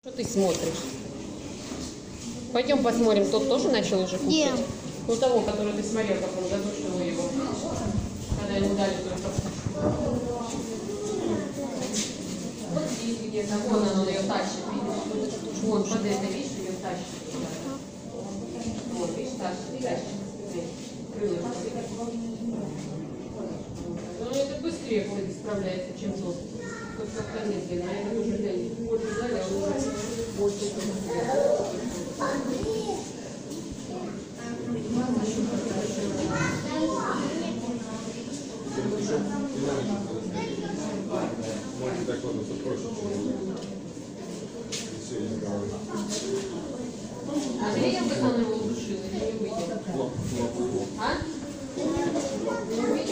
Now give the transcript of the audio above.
Что ты смотришь? Пойдем посмотрим, тот тоже начал уже кушать? Где? Ну того, который ты смотрел, как он задушил его. Когда ему дали только. Вот здесь где-то, вон он ее тащит, видишь? Вон под этой, видишь, ее тащит. Вот, видишь, тащит. Крылышко. Ну это быстрее, кстати, справляется, чем тот. Тот как-то медленно, а это уже больше дали, а он уже больше. А я бы сам его удушила, не выйдет. А?